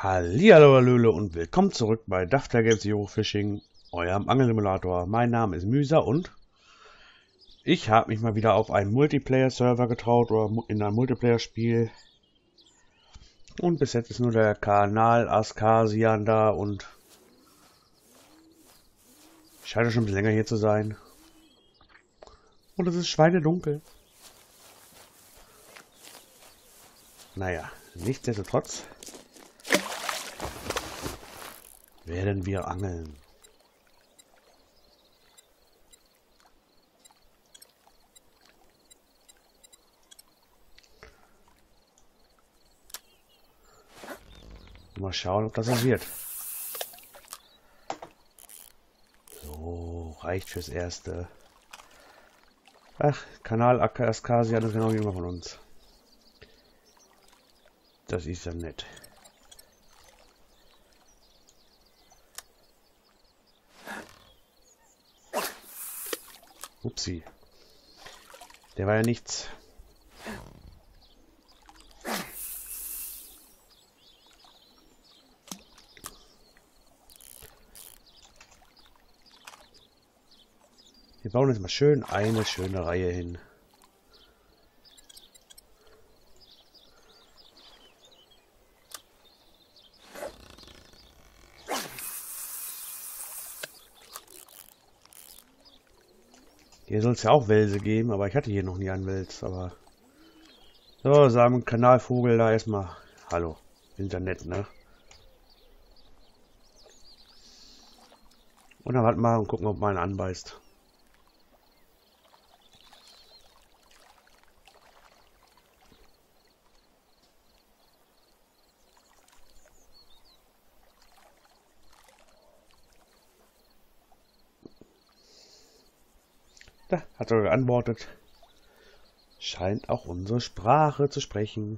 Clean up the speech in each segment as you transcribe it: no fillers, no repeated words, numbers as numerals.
Hallihallo, Hallöle und willkommen zurück bei Dafter Games Eurofishing, eurem Angelsimulator. Mein Name ist Müsa und ich habe mich mal wieder auf einen Multiplayer-Server getraut oder in ein Multiplayer-Spiel. Und bis jetzt ist nur der Kanal Askasian da und scheint schon ein bisschen länger hier zu sein. Und es ist schweinedunkel. Naja, nichtsdestotrotz werden wir angeln. Mal schauen, ob das was wird. So, reicht fürs Erste. Ach, Kanal Askasian ist genau wie immer von uns. Das ist ja nett. Upsi. Der war ja nichts. Wir bauen jetzt mal schön eine schöne Reihe hin. Hier soll es ja auch Welse geben, aber ich hatte hier noch nie einen Wels, aber... So, sagen Kanalvogel da erstmal. Hallo. Sind ja nett, ne? Und dann warten wir und gucken, ob man einen anbeißt. Da hat er geantwortet. Scheint auch unsere Sprache zu sprechen.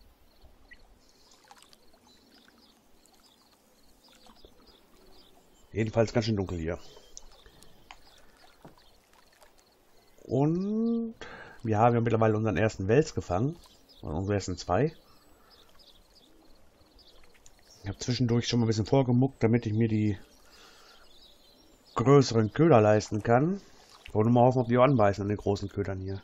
Jedenfalls ganz schön dunkel hier. Und wir haben ja mittlerweile unseren ersten Wels gefangen. Unsere ersten zwei. Ich habe zwischendurch schon mal ein bisschen vorgemuckt, damit ich mir die größeren Köder leisten kann. Und mal hoffen, ob die auch anbeißen an den großen Ködern hier.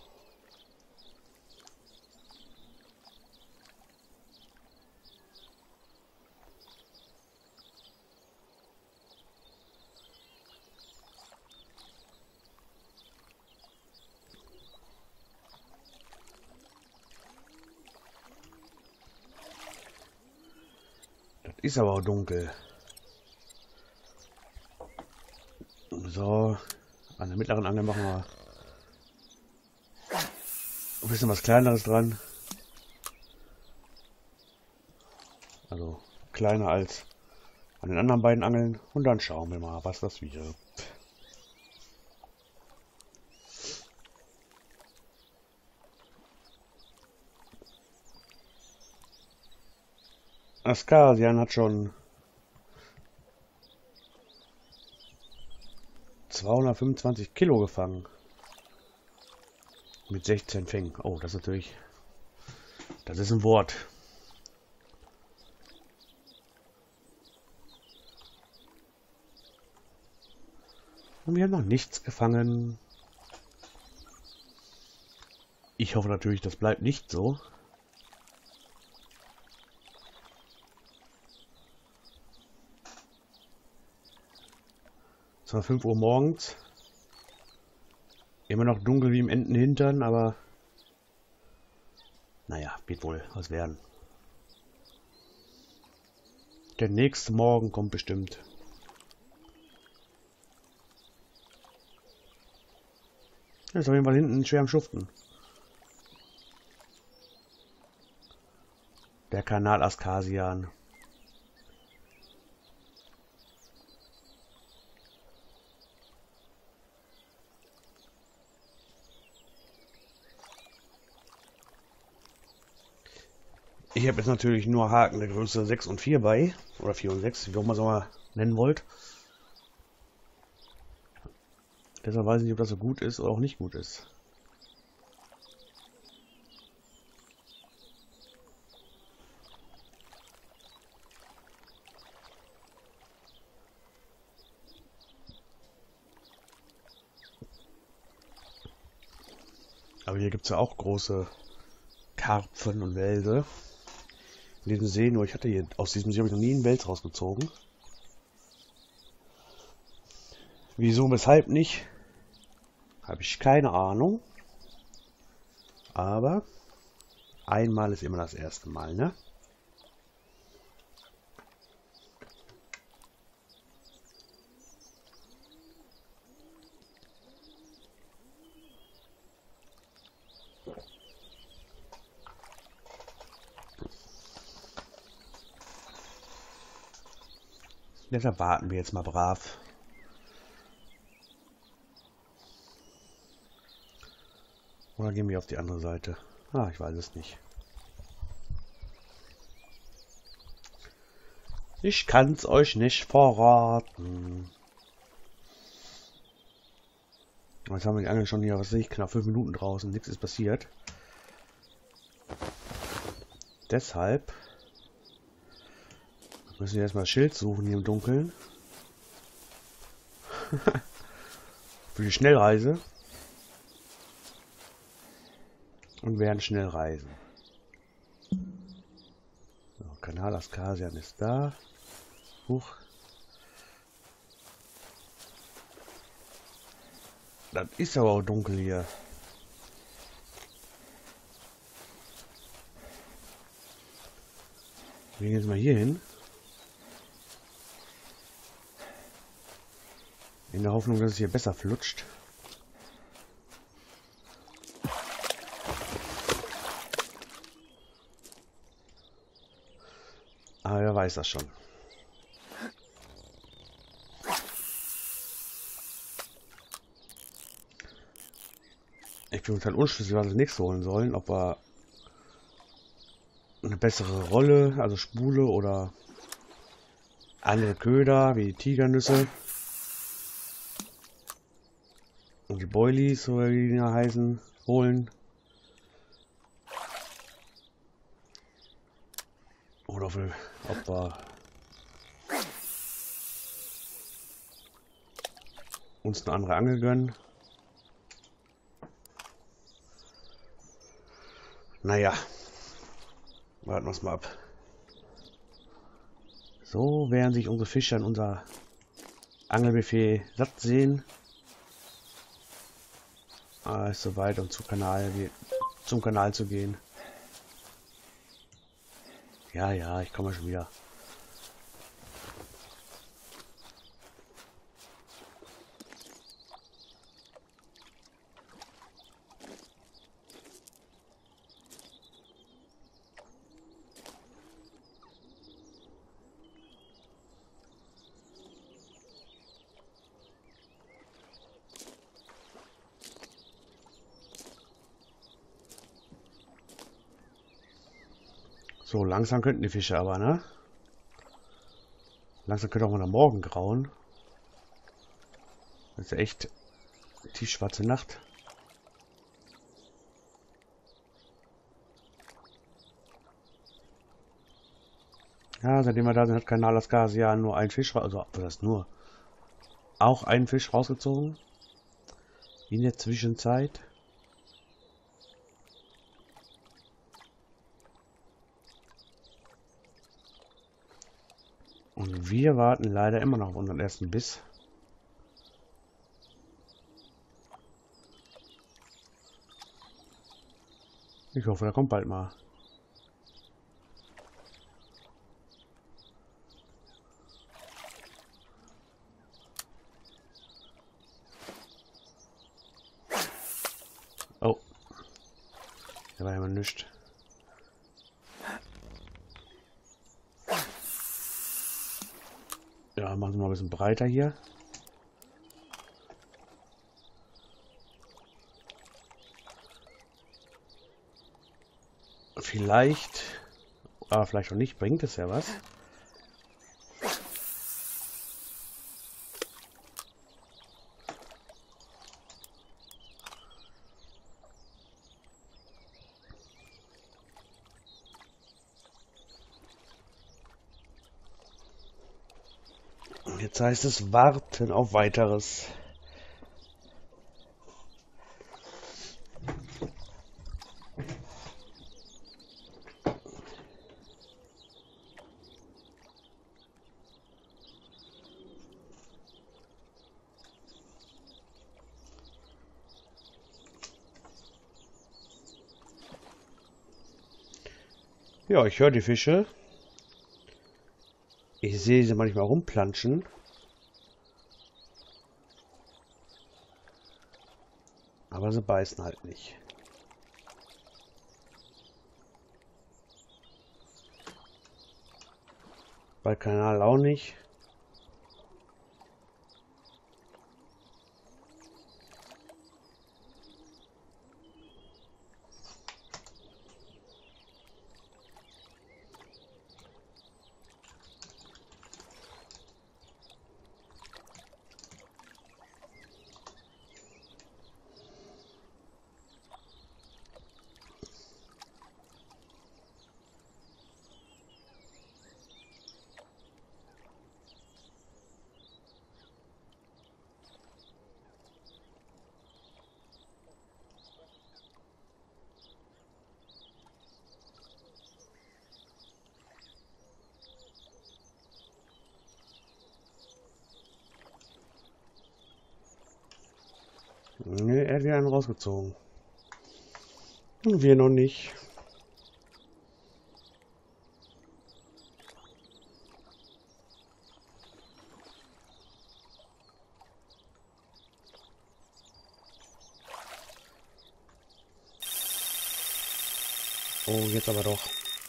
Das ist aber auch dunkel. So, an der mittleren Angel machen wir ein bisschen was Kleineres dran. Also kleiner als an den anderen beiden Angeln. Und dann schauen wir mal, was das wird. Askasian hat schon 225 Kilo gefangen. Mit 16 Fängen. Oh, das ist natürlich... Das ist ein Wort. Und wir haben noch nichts gefangen. Ich hoffe natürlich, das bleibt nicht so. Es war 5 Uhr morgens. Immer noch dunkel wie im Entenhintern, aber naja, wird wohl was werden. Der nächste Morgen kommt bestimmt. Er ist auf jeden Fall hinten schwer am Schuften. Der Kanal Askasian. Ich habe jetzt natürlich nur Haken der Größe 6 und 4 bei. Oder 4 und 6, wie auch man es mal nennen wollt. Deshalb weiß ich nicht, ob das so gut ist oder auch nicht gut ist. Aber hier gibt es ja auch große Karpfen und Wälse. In diesem See, nur ich hatte hier, aus diesem See habe ich noch nie einen Wels rausgezogen. Wieso, weshalb nicht? Habe ich keine Ahnung. Aber einmal ist immer das erste Mal, ne? Deshalb warten wir jetzt mal brav. Oder gehen wir auf die andere Seite? Ah, ich weiß es nicht. Ich kann's euch nicht verraten. Jetzt haben wir die Angel schon hier, was sehe ich, knapp 5 Minuten draußen. Nichts ist passiert. Deshalb müssen wir erstmal ein Schild suchen hier im Dunkeln. Für die Schnellreise. Und werden schnell reisen. So, Kanal Askasian ist da. Huch. Das ist aber auch dunkel hier. Wir gehen jetzt mal hier hin. In der Hoffnung, dass es hier besser flutscht. Aber wer weiß das schon. Ich bin total unschlüssig, was wir nächstes holen sollen. Ob wir eine bessere Rolle, also Spule oder andere Köder wie die Tigernüsse. Und die Boilies, so wie die da heißen, holen. Oder ob wir uns eine andere Angel gönnen. Naja, warten wir es mal ab. So werden sich unsere Fischer in unser Angelbuffet satt sehen. Ist soweit, um zum Kanal zu gehen. Ja, ich komme schon wieder. So, langsam könnten die Fische aber, ne? Langsam könnte auch mal der Morgen grauen. Das ist ja echt tiefschwarze Nacht. Ja, seitdem wir da sind, hat Kanal Askasian nur ein Fisch, also das nur auch einen Fisch rausgezogen. In der Zwischenzeit. Und wir warten leider immer noch auf unseren ersten Biss. Ich hoffe, der kommt bald mal. Oh. Der war ja mal nichts. Ja, machen wir mal ein bisschen breiter hier. Vielleicht, aber vielleicht auch nicht, bringt es ja was. Jetzt heißt es warten auf weiteres. Ja, ich höre die Fische. Ich sehe sie manchmal rumplanschen. Aber sie beißen halt nicht. Bei Kanal auch nicht. Ne, er hat wieder einen rausgezogen. Und wir noch nicht. Oh, jetzt aber doch.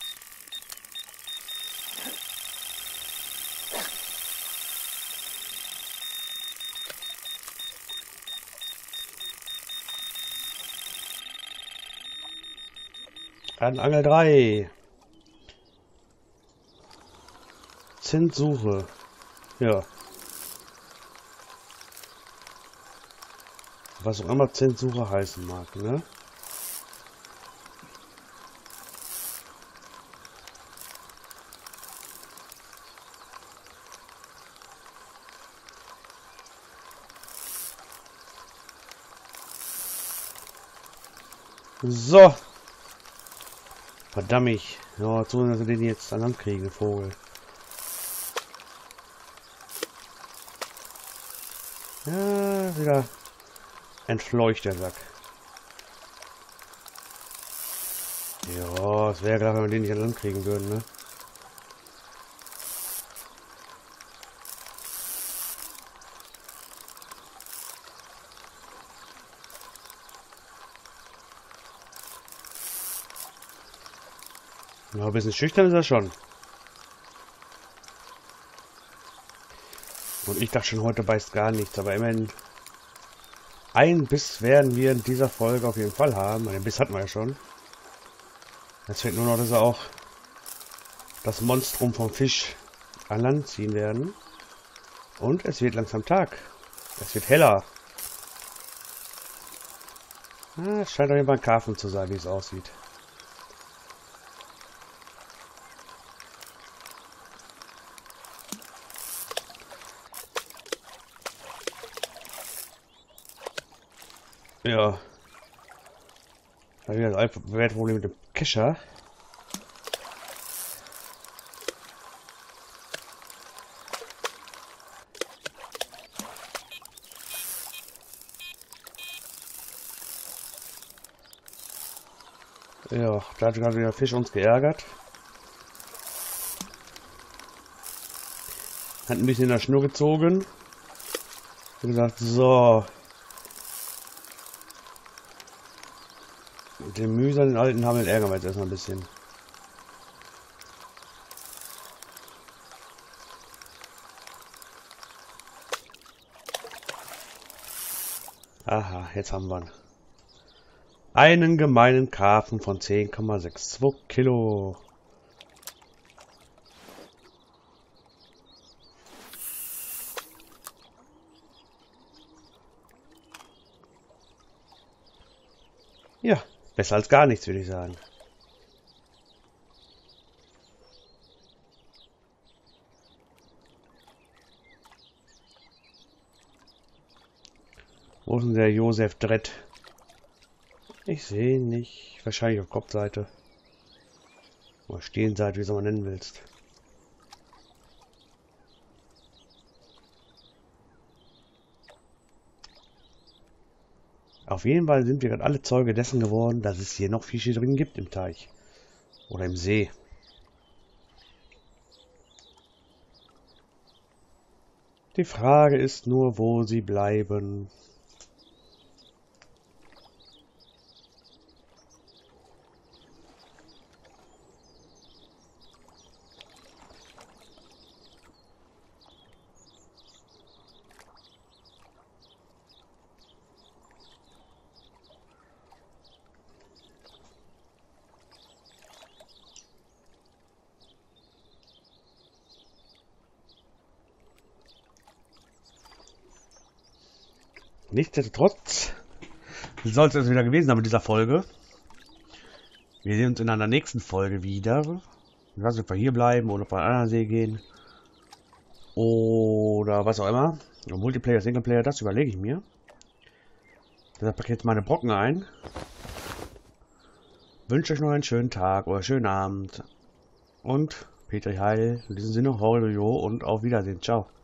An Angel 3. Zinssuche. Ja. Was auch immer Zinssuche heißen mag, ne? So. Verdammt. Ja, so, dass wir den jetzt an Land kriegen, den Vogel. Ja, wieder entfleucht der Sack. Ja, es wäre klar, wenn wir den nicht an Land kriegen würden, ne? Ja, ein bisschen schüchtern ist er schon. Und ich dachte schon, heute beißt gar nichts, aber immerhin einen Biss werden wir in dieser Folge auf jeden Fall haben. Den Biss hatten wir ja schon. Jetzt fehlt nur noch, dass wir auch das Monstrum vom Fisch an Land ziehen werden. Und es wird langsam Tag. Es wird heller. Ah, es scheint doch immer ein Karpfen zu sein, wie es aussieht. Ja. Da wieder das Problem mit dem Kescher. Ja, da hat gerade wieder Fisch uns geärgert. Hat ein bisschen in der Schnur gezogen. Und gesagt, so. Mit dem Mühsam, den alten Hammel ärgern wir jetzt erstmal ein bisschen. Aha, jetzt haben wir ihn. Einen gemeinen Karpfen von 10,62 Kilo. Ja, besser als gar nichts, würde ich sagen. Wo ist denn der Josef Drett? Ich sehe ihn nicht. Wahrscheinlich auf Kopfseite. Oder Stehenseite, wie es man nennen willst. Auf jeden Fall sind wir gerade alle Zeuge dessen geworden, dass es hier noch Fische drin gibt im Teich. Oder im See. Die Frage ist nur, wo sie bleiben. Nichtsdestotrotz soll es jetzt wieder gewesen sein mit dieser Folge. Wir sehen uns in einer nächsten Folge wieder. Ich weiß nicht, ob wir hier bleiben oder auf einen anderen See gehen. Oder was auch immer. Multiplayer, Singleplayer, das überlege ich mir. Deshalb packe ich jetzt meine Brocken ein. Wünsche euch noch einen schönen Tag oder schönen Abend. Und Petri Heil. In diesem Sinne, Horror und auf Wiedersehen. Ciao.